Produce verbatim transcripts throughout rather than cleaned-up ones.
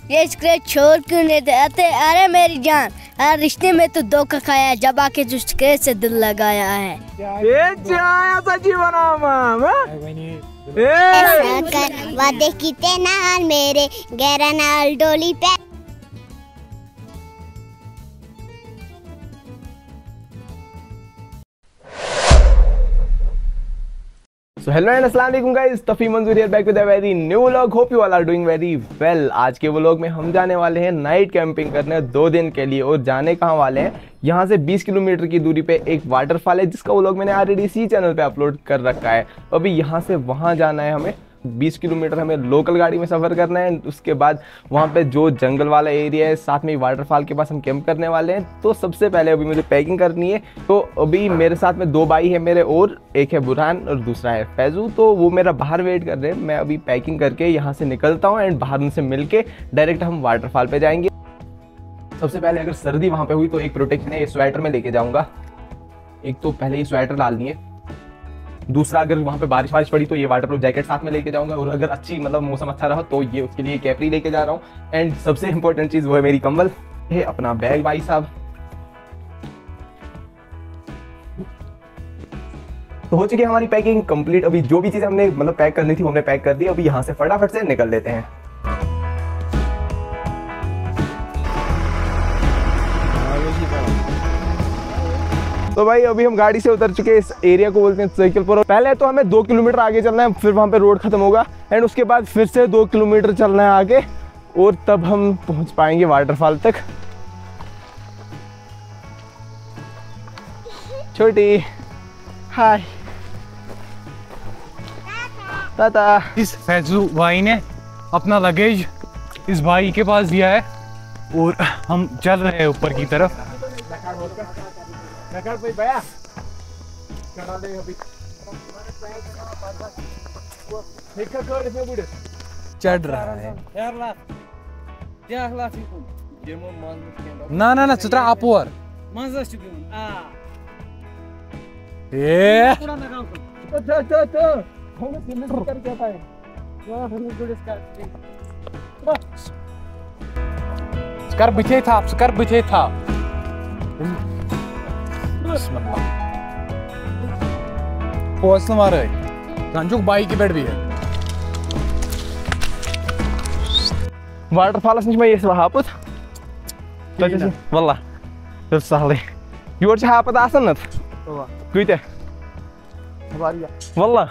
ये स्क्रेच छोड़ क्यों नहीं देते? अरे मेरी जान, हर रिश्ते में तो धोखा खाया, जब आके जो स्क्रेच से दिल लगाया है। ये ऐसा जीवन वादे कीते नाल मेरे गहरा नाल डोली पे। So hello and अस्सलाम वालेकुम guys, Tafi Manzoor here back with a very new vlog. Hope you all are doing very well. आज के व्लॉग में हम जाने वाले हैं नाइट कैंपिंग करने दो दिन के लिए। और जाने कहाँ वाले हैं, यहाँ से बीस किलोमीटर की दूरी पे एक वाटरफॉल है जिसका व्लॉग मैंने ऑलरेडी इसी चैनल पे अपलोड कर रखा है। अभी यहाँ से वहाँ जाना है हमें, बीस किलोमीटर हमें लोकल गाड़ी में सफ़र करना है। उसके बाद वहाँ पे जो जंगल वाला एरिया है, साथ में वाटरफॉल के पास हम कैंप करने वाले हैं। तो सबसे पहले अभी मुझे पैकिंग करनी है। तो अभी मेरे साथ में दो भाई है मेरे, और एक है बुरहान और दूसरा है फैजू। तो वो मेरा बाहर वेट कर रहे हैं। मैं अभी पैकिंग करके यहाँ से निकलता हूँ एंड बाहर उनसे मिल के डायरेक्ट हम वाटरफॉल पे जाएंगे। सबसे पहले अगर सर्दी वहाँ पे हुई तो एक प्रोटेक्शन है, ये स्वेटर में लेके जाऊँगा। एक तो पहले ये स्वेटर डालनी है, दूसरा अगर वहाँ पे बारिश बारिश पड़ी तो ये वाटरप्रूफ जैकेट साथ में लेके जाऊंगा। और अगर अच्छी मतलब मौसम अच्छा रहा तो ये उसके लिए कैपरी लेके जा रहा हूँ। एंड सबसे इंपॉर्टेंट चीज़ वो है मेरी कंबल, है अपना बैग भाई साहब। तो हो चुकी है हमारी पैकिंग कंप्लीट। अभी जो भी चीज़ हमने मतलब पैक करनी थी वो हमने पैक कर दी। अभी यहाँ से फटाफट से निकल लेते हैं। तो भाई अभी हम गाड़ी से उतर चुके हैं। इस एरिया को बोलते हैं साइकिलपुर। पहले तो हमें दो किलोमीटर आगे चलना है, फिर वहाँ पे रोड खत्म होगा एंड उसके बाद फिर से दो किलोमीटर चलना है आगे, और तब हम पहुँच पाएंगे वाटरफॉल तक। छोटी हाय ताता। इस फैजू भाई ने अपना लगेज इस भाई के पास दिया है और हम चल रहे हैं ऊपर की तरफ। चढ़ रहा है ना ना ना सुतरा अपोर ये स्कर बिछे था स्कर बिछे था पोस्ट मारे रंजुक बाइक की बेड भी है। वाटरफॉल नश ये हापुत वल्ला सहल योर हापत आसान कत वल्ला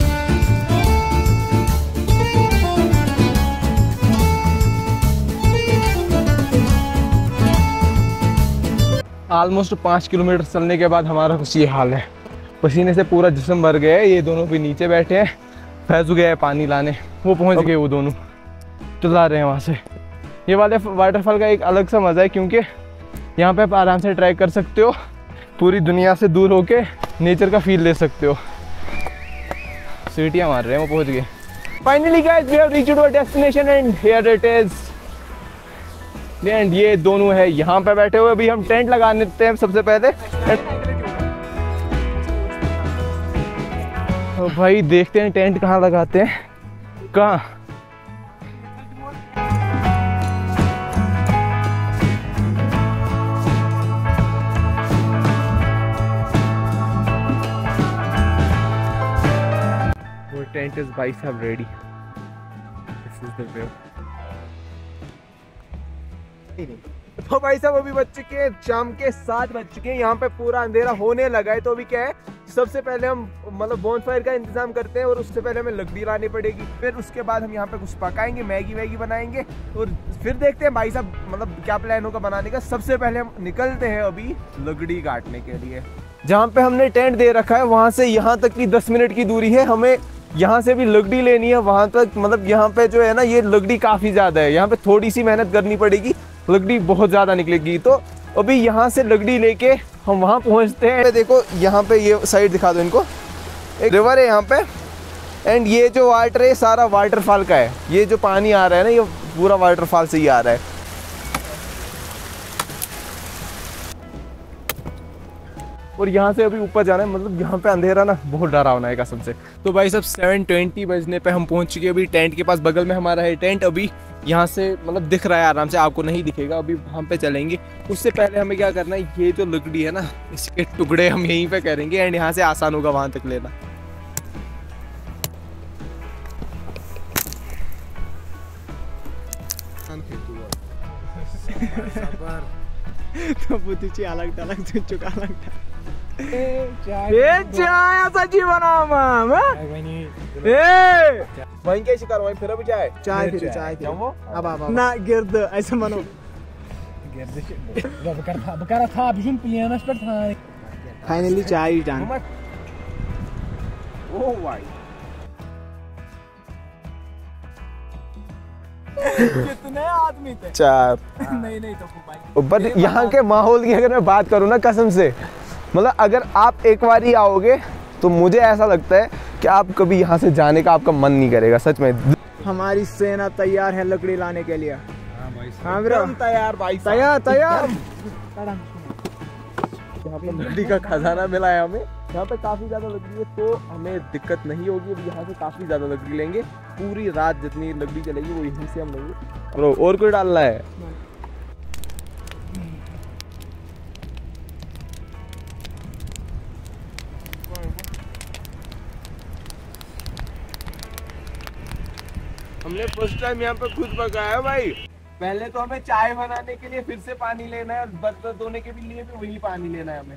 ऑलमोस्ट पाँच किलोमीटर चलने के बाद हमारा कुछ ये हाल है, पसीने से पूरा जिस्म भर गया है। ये दोनों भी नीचे बैठे हैं, फैजू गया है पानी लाने, वो पहुंच गए, वो दोनों चला रहे हैं वहाँ से। ये वाले वाटरफॉल का एक अलग सा मज़ा है क्योंकि यहाँ पे आप आराम से ट्रैक कर सकते हो, पूरी दुनिया से दूर होके नेचर का फील ले सकते हो। सीटियाँ मार रहे हैं, वो पहुँच गए। Finally guys we have reached our destination and here it is. And ये दोनों है यहाँ पे बैठे हुए। अभी हम टेंट लगा लेते हैं सबसे पहले। तो भाई देखते हैं टेंट कहाँ लगाते हैं, कहाँ वो टेंट इज भाई साहब ready. This is the view. तो भाई साहब अभी बज चुके हैं शाम के सात बज चुके हैं, यहाँ पे पूरा अंधेरा होने लगा है। तो अभी क्या है, सबसे पहले हम मतलब बोनफायर का इंतजाम करते हैं और उससे पहले हमें लकड़ी लानी पड़ेगी। फिर उसके बाद हम यहाँ पे कुछ पकाएंगे, मैगी वैगी बनाएंगे और फिर देखते हैं भाई साहब मतलब क्या प्लान होगा बनाने का। सबसे पहले हम निकलते हैं अभी लकड़ी काटने के लिए। जहाँ पे हमने टेंट दे रखा है वहाँ से यहाँ तक की दस मिनट की दूरी है। हमें यहाँ से भी लकड़ी लेनी है वहाँ तक। मतलब यहाँ पे जो है ना, ये लकड़ी काफ़ी ज़्यादा है, यहाँ पे थोड़ी सी मेहनत करनी पड़ेगी, लकड़ी बहुत ज़्यादा निकलेगी। तो अभी यहाँ से लकड़ी लेके हम वहाँ पहुँचते हैं। देखो यहाँ पे ये साइड दिखा दो इनको, एक रिवर है यहाँ पे एंड ये जो वाटर है सारा वाटरफॉल का है। ये जो पानी आ रहा है ना, ये पूरा वाटरफॉल से ही आ रहा है। और यहाँ से अभी ऊपर जाना है, मतलब यहाँ पे अंधेरा ना बहुत डरावना है कसम से। तो भाई सब सेवन ट्वेंटी बजने पे हम पहुँच चुके हैं अभी टेंट के पास। बगल में हमारा है टेंट। अभी यहाँ से मतलब दिख रहा है आराम से, आपको नहीं दिखेगा। अभी हम पे चलेंगे, उससे पहले हमें क्या करना है, ये जो लकड़ी है ना इसके टुकड़े हम यहीं पे करेंगे एंड यहाँ से आसान होगा वहाँ तक लेना। तो बुद्धीची अलग अलग चुका अलग ये चाय सच्ची बना माम ए वहीं कैसे कर वहीं फिर अभी चाय चाय फिर चाय फिर वो अब अब ना गिर्द ऐसे मनो गिर्द बकर था बकर था अभी प्लेनस पर था फाइनली चाय जान ओ भाई कितने आदमी थे? चार नहीं नहीं तो भाई बट यहाँ के माहौल की अगर मैं बात करूँ ना कसम से, मतलब अगर आप एक बार ही आओगे तो मुझे ऐसा लगता है कि आप कभी यहाँ से जाने का आपका मन नहीं करेगा सच में। हमारी सेना तैयार है लकड़ी लाने के लिए। हां भाई हाँ ब्रो तैयार भाई तैयार तैयार। यहाँ पे लकड़ी का खजाना मिला है हमें, यहाँ पे काफी ज्यादा लकड़ी है तो हमें दिक्कत नहीं होगी। अब यहाँ से काफी ज्यादा लकड़ी लेंगे, पूरी रात जितनी लकड़ी चलेगी वो यहीं से हम लेंगे। ब्रो और कोई डालना है? हमने फर्स्ट टाइम यहाँ पे खुद पकाया भाई। पहले तो हमें चाय बनाने के लिए फिर से पानी लेना है और बर्तन धोने के भी लिए भी वही पानी लेना है हमें।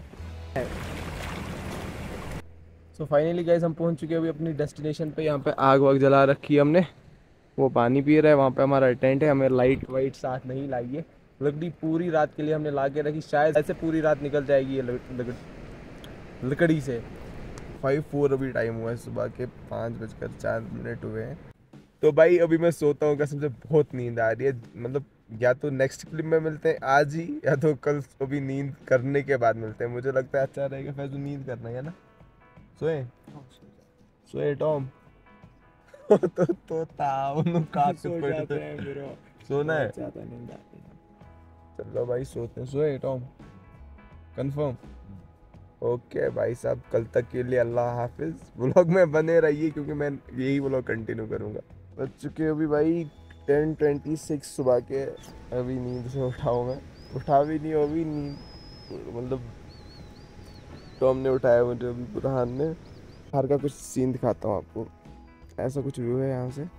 सो फाइनली गाइस हम पहुंच चुके हैं अभी अपनी डेस्टिनेशन पे। यहाँ पे आग वाग जला रखी है हमने, वो पानी पी रहा है। वहाँ पे हमारा टेंट है, हमें लाइट वाइट साथ नहीं लाई है। लकड़ी पूरी रात के लिए हमने ला के रखी, शायद ऐसे पूरी रात निकल जाएगी ये लकड़ी लकड़ी से। फाइव फोर अभी टाइम हुआ है, सुबह के पाँच बजकर चार मिनट हुए हैं। तो भाई अभी मैं सोता हूँ, कसम से बहुत नींद आ रही है। मतलब या तो नेक्स्ट क्लिप में मिलते हैं आज ही, या तो कल अभी नींद करने के बाद मिलते हैं। मुझे लगता है अच्छा रहेगा फैजू नींद करना है ना। सोए सोए टॉम तो तो ताऊ का सो जाते हैं ब्रो, सोना है। ज्यादा नींद आती है। चलो भाई सोते हैं। सोए टॉम कंफर्म? ओके भाई साहब, कल तक के लिए अल्लाह हाफिज। व्लॉग में बने रहिए क्योंकि मैं यही व्लॉग कंटिन्यू करूँगा। बच चुके अभी भाई टेन ट्वेंटी सिक्स सुबह के। अभी नींद से उठाऊँ मैं, उठा भी नहीं हो अभी नींद, मतलब टॉम ने उठाया मुझे अभी, बुरहान ने। बाहर का कुछ सीन दिखाता हूँ आपको, ऐसा कुछ व्यू है यहाँ से।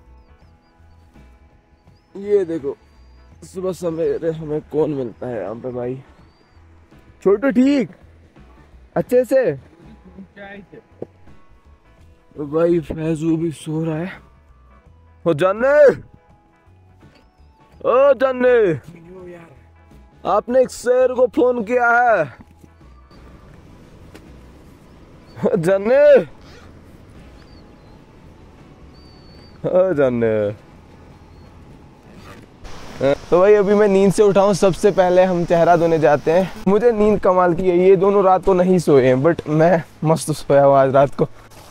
ये देखो सुबह सवेरे हमें कौन मिलता है यहाँ पे भाई। छोटू ठीक अच्छे से। तो भाई फैजू भी सो रहा है। ओ जाने ओ जाने आपने एक शेर को फोन किया है। जाने ओ जाने। तो भाई अभी मैं नींद से उठा हूँ। सबसे पहले हम चेहरा धोने जाते हैं। मुझे नींद कमाल की है, ये दोनों रात को नहीं सोए हैं बट मैं मस्त सोया हूँ आज रात को।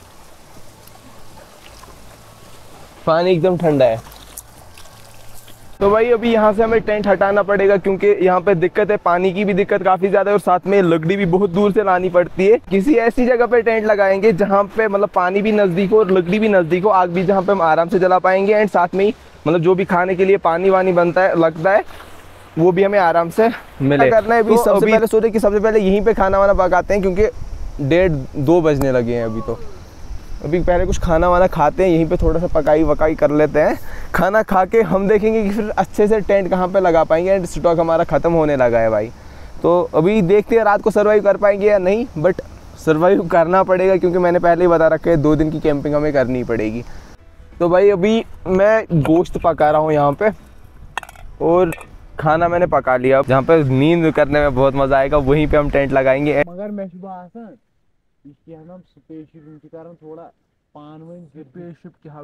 पानी एकदम ठंडा है। तो भाई अभी यहाँ से हमें टेंट हटाना पड़ेगा क्योंकि यहाँ पे दिक्कत है, पानी की भी दिक्कत काफी ज्यादा है और साथ में लकड़ी भी बहुत दूर से लानी पड़ती है। किसी ऐसी जगह पे टेंट लगाएंगे जहाँ पे मतलब पानी भी नजदीक हो और लकड़ी भी नजदीक हो, आग भी जहाँ पे हम आराम से जला पाएंगे एंड साथ में ही मतलब जो भी खाने के लिए पानी वानी बनता है लगता है वो भी हमें आराम से मिले। करना है अभी तो सबसे पहले सोचे कि सबसे पहले यहीं पे खाना वाना पकाते हैं क्योंकि डेढ़ दो बजने लगे हैं अभी। तो अभी पहले कुछ खाना वाना खाते हैं, यहीं पे थोड़ा सा पकाई वकाई कर लेते हैं। खाना खा के हम देखेंगे कि फिर अच्छे से टेंट कहाँ पे लगा पाएंगे एंड स्टॉक हमारा ख़त्म होने लगा है भाई। तो अभी देखते हैं रात को सर्वाइव कर पाएंगे या नहीं, बट सर्वाइव करना पड़ेगा क्योंकि मैंने पहले ही बता रखा है दो दिन की कैंपिंग हमें करनी पड़ेगी। तो भाई अभी मैं गोश्त पका रहा हूँ यहाँ पे और खाना मैंने पका लिया। जहाँ पे नींद करने में बहुत मज़ा आएगा वहीं पे हम टेंट लगाएंगे। मगर मैं सुबह हम स्पेसशिप करन थोड़ा पान वन स्पेसशिप क्या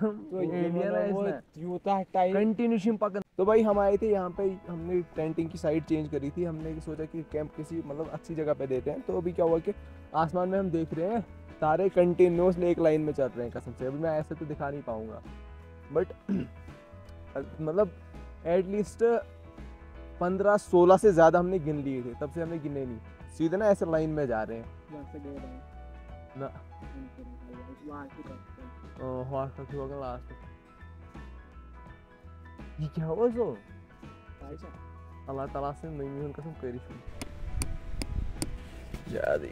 कंटिन्यू पकन। तो भाई हम आए थे यहाँ पे, हमने टेंटिंग की साइड चेंज करी थी। हमने सोचा कि कैंप किसी मतलब अच्छी जगह पे देते हैं। तो अभी क्या हुआ कि आसमान में हम देख रहे हैं तारे कंटिन्यूसली एक लाइन में चल रहे हैं कसम से। अभी मैं ऐसे तो दिखा नहीं पाऊंगा बट मतलब एटलीस्ट पंद्रह सोलह से ज़्यादा हमने गिन लिए थे, तब से हमने गिने नहीं, सीधे ना ऐसे लाइन में जा रहे हैं ना। ये क्या हुआ सो अल्लाह ताला से नहीं उनका कसम करी याद।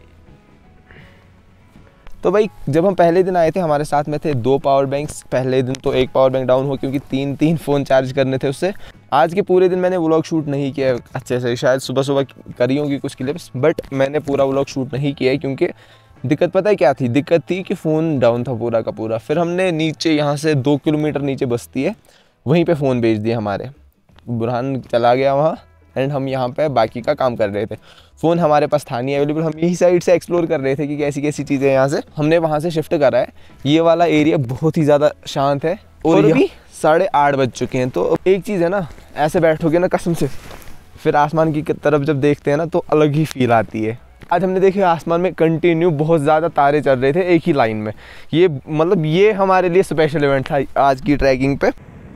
तो भाई जब हम पहले दिन आए थे हमारे साथ में थे दो पावर बैंक्स। पहले दिन तो एक पावर बैंक डाउन हुआ क्योंकि तीन तीन फ़ोन चार्ज करने थे उससे। आज के पूरे दिन मैंने व्लॉग शूट नहीं किया अच्छे से, शायद सुबह सुबह करी होंगी कुछ क्लिप्स, बट मैंने पूरा व्लॉग शूट नहीं किया है क्योंकि दिक्कत पता है क्या थी? दिक्कत थी कि फ़ोन डाउन था पूरा का पूरा। फिर हमने नीचे यहाँ से दो किलोमीटर नीचे बस्ती है, वहीं पे फ़ोन भेज दिए हमारे। बुरहान चला गया वहाँ एंड हम यहाँ पे बाकी का काम कर रहे थे। फ़ोन हमारे पास था नहीं अवेलेबल, हम यही साइड से एक्सप्लोर कर रहे थे कि कैसी कैसी चीज़ें यहाँ से। हमने वहाँ से शिफ्ट करा है। ये वाला एरिया बहुत ही ज़्यादा शांत है और अभी साढ़े आठ बज चुके हैं। तो एक चीज़ है ना, ऐसे बैठोगे ना कसम से, फिर आसमान की तरफ जब देखते हैं ना तो अलग ही फील आती है। आज हमने देखे आसमान में कंटिन्यू बहुत ज़्यादा तारे चल रहे थे एक ही लाइन में। ये मतलब ये हमारे लिए स्पेशल इवेंट था आज की ट्रैकिंग पे।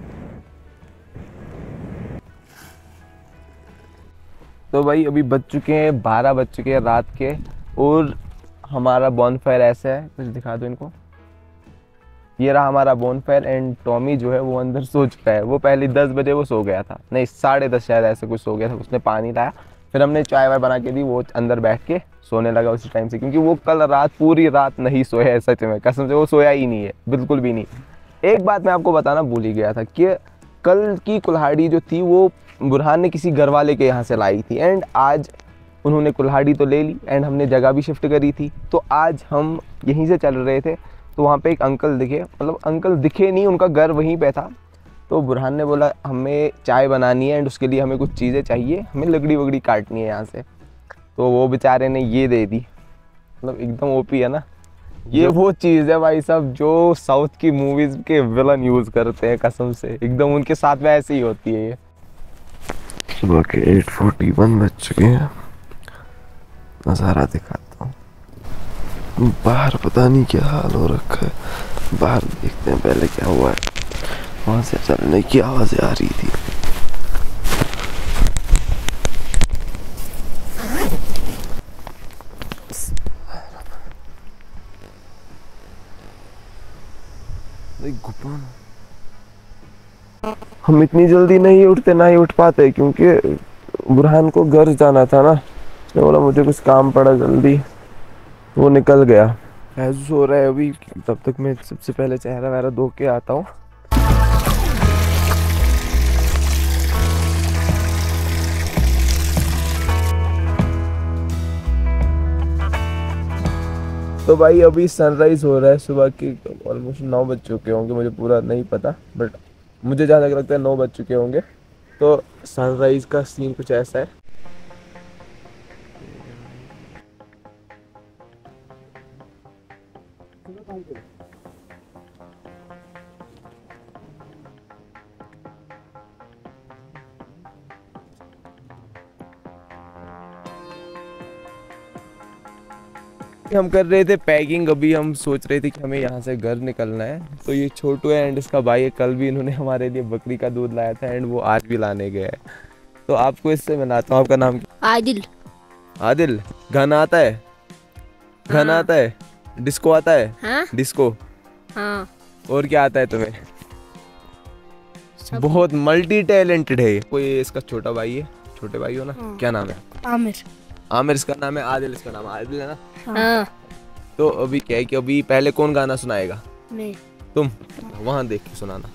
तो भाई अभी बज चुके हैं बारह बज चुके हैं रात के और हमारा बॉनफायर ऐसा है, कुछ दिखा दो इनको। ये रहा हमारा बॉनफायर एंड टॉमी जो है वो अंदर सो चुका है। वो पहले दस बजे वो सो गया था, नहीं साढ़े दस शायद ऐसे कुछ सो गया था। उसने पानी लाया, फिर हमने चाय वाय बना के दी, वो अंदर बैठ के सोने लगा उसी टाइम से, क्योंकि वो कल रात पूरी रात नहीं सोया है। सच में कसम से वो सोया ही नहीं है, बिल्कुल भी नहीं। एक बात मैं आपको बताना भूल ही गया था कि कल की कुल्हाड़ी जो थी वो बुरहान ने किसी घर वाले के यहाँ से लाई थी एंड आज उन्होंने कुल्हाड़ी तो ले ली एंड हमने जगह भी शिफ्ट करी थी। तो आज हम यहीं से चल रहे थे तो वहाँ पे एक अंकल दिखे, मतलब अंकल दिखे नहीं, उनका घर वहीं पे था। तो बुरहान ने बोला हमें चाय बनानी है एंड उसके लिए हमें कुछ चीज़ें चाहिए, हमें लकड़ी वगड़ी काटनी है यहाँ से। तो वो बेचारे ने ये दे दी, मतलब एकदम ओपी है ना। ये वो चीज़ है भाई साहब जो साउथ की मूवीज़ के विलन यूज़ करते हैं, कसम से एकदम उनके साथ में ऐसे ही होती है। ये सुबह के आठ इकतालीस बज चुके हैं। नज़ारा दिखाता हूँ, बाहर पता नहीं क्या हाल हो रखा है। बाहर देखते हैं पहले क्या हुआ है। वहाँ से चलने की आवाज़ें आ रही थी। हम इतनी जल्दी नहीं उठते, ना ही उठ पाते, क्योंकि बुरहान को घर जाना था ना। उसने बोला मुझे कुछ काम पड़ा जल्दी, वो निकल गया। ऐसा हो रहा है अभी, तब तक मैं सबसे पहले चेहरा वहरा धो के आता हूँ। तो भाई अभी सनराइज हो रहा है सुबह के ऑलमोस्ट नौ बज चुके होंगे, मुझे पूरा नहीं पता, बट मुझे जहाँ तक लगता है नौ बज चुके होंगे। तो सनराइज का सीन कुछ ऐसा है। हम कर रहे थे पैकिंग। अभी हम सोच रहे थे कि हमें यहाँ से घर निकलना है। तो ये छोटू है एंड इसका भाई है, कल भी इन्होंने हमारे लिए बकरी का दूध लाया था एंड वो आज भी लाने गए हैं। तो आपको इससे मिलाता हूँ। आपका नाम क्या? आदिल। आदिल, गाना आता है? गाना हाँ। आता है? डिस्को आता है? हाँ? डिस्को। हाँ। और क्या आता है तुम्हें? बहुत मल्टी टैलेंटेड है। कोई इसका छोटा भाई है, छोटे भाई हो ना? हाँ। क्या नाम है? आमिर। आमिर इसका नाम है, आदिल इसका नाम आदिल है ना? हाँ। तो अभी क्या है कि अभी पहले कौन गाना सुनाएगा? मैं। तुम वहाँ देख के सुनाना।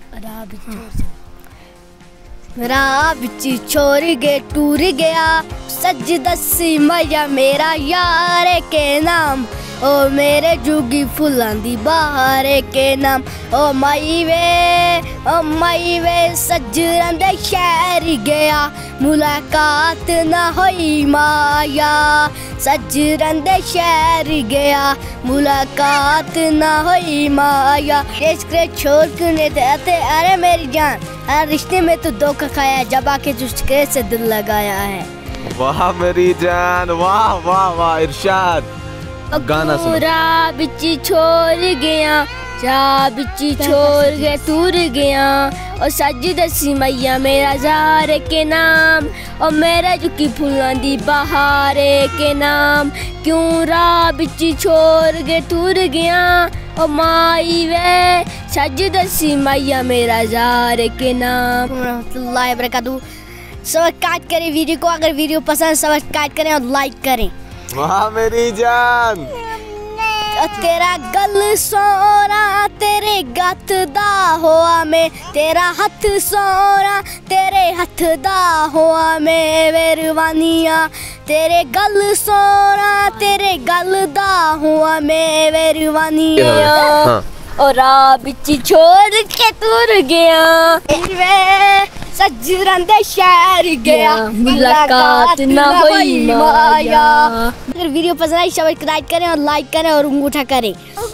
मेरा बिच्ची छोड़ के टूर गया, सज दसी मैया मेरा यार के नाम, ओ मेरे जुगी फुलां दी बहार के नाम। ओ माई वे ओ माई वे सजरां दे शहर गया, मुलाकात ना होई माया। सजरां दे शहर गया, मुलाकात ना होई माया। इसके छोड़ क्यों थे? अरे मेरी जान, हर रिश्ते में तो धोखा खाया, जब आके तुझके से दिल लगाया है। वाह मेरी जान, वाह वाह वाह इरशाद। गाना सुनो। पूरा बिच्ची छोड़ गया, जा बिच्ची छोड़ के टूर गया, और सज दसी मैया मेरा जार के नाम, और मेरा जुकी फुलां दी बहार के नाम। क्यों रा बिच्ची छोड़ के टूर गया, ओ माई वे सज दसी मैया मेरा यार के नाम। रहमतुल्लाहि बरकातहू। सब्सक्राइब करें वीडियो को, अगर वीडियो पसंद सब्सक्राइब करें और लाइक करें। वाह मेरी जान। तेरा गल सोना तेरे गत दा होआ में, तेरा हथ सोना तेरे हथ दा होआ में मेहरबानिया, तेरे गल सोना तेरे गल दा हुआ में मेहरबानिया। और राह बिच छोड़ के तुर गया वे सजरन दे शहर गया, मुलाकात ना हुई माया। अगर वीडियो पसंद आई सब्सक्राइब करें और लाइक करें और अंगूठा करें।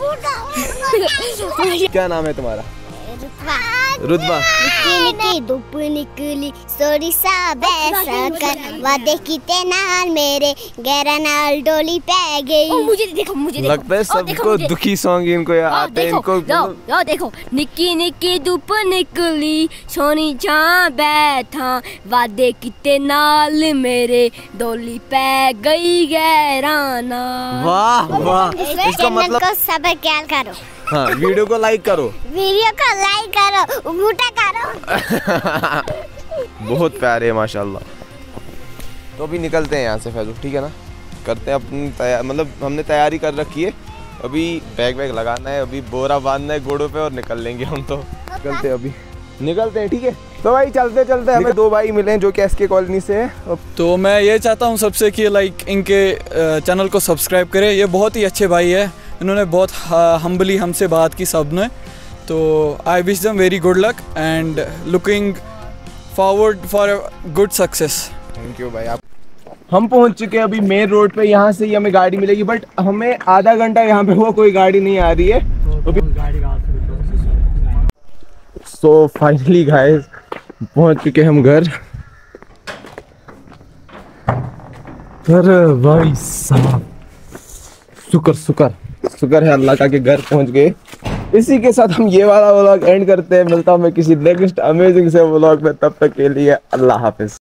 क्या नाम है तुम्हारा? रुतबा। निकी निकी धूप निकली सोरी सा बैसा कर, वादे कीते नाल मेरे गहरा नाल डोली पै गई। ओ मुझे देखो मुझे देखो। लगता है सबको दुखी सॉन्ग इनको याद आते हैं। इनको जाओ जाओ देखो। निकी निकी धूप निकली सोनी छां बैठा, वादे कीते नाल मेरे डोली पै गई गहरा नाल। वाह वाह। इसका मतलब को सब्र ख्याल करो। हाँ, वीडियो को लाइक करो, वीडियो को लाइक करो, अंगूठा करो। बहुत प्यारे है माशाल्लाह। तो अभी निकलते हैं यहाँ से फैजू, ठीक है ना? करते हैं अपनी तैयार, मतलब हमने तैयारी कर रखी है। अभी बैग वैग लगाना है, अभी बोरा बांधना है घोड़ों पे और निकल लेंगे हम। तो निकलते हैं अभी, निकलते हैं, ठीक है? तो भाई चलते चलते हमें दो भाई मिले हैं जो कि एसके कॉलोनी से है। तो मैं ये चाहता हूँ सबसे कि लाइक इनके चैनल को सब्सक्राइब करें। ये बहुत ही अच्छे भाई है, इन्होंने बहुत हम्बली हमसे बात की सब ने। तो I wish them very good luck and looking forward for good success. Thank you भाई। आप हम पहुंच चुके हैं अभी मेन रोड पे। यहाँ से ही हमें गाड़ी मिलेगी, बट हमें आधा घंटा यहाँ पे हुआ कोई गाड़ी नहीं आ रही है। सो फाइनली गाइस पहुंच चुके हम घर। अरे भाई साहब, शुक्र शुक्र शुक्र है अल्लाह का कि घर पहुंच गए। इसी के साथ हम ये वाला व्लॉग एंड करते हैं। मिलता हूँ मैं किसी नेक्स्ट अमेजिंग से व्लॉग में, तब तक के लिए अल्लाह हाफिज।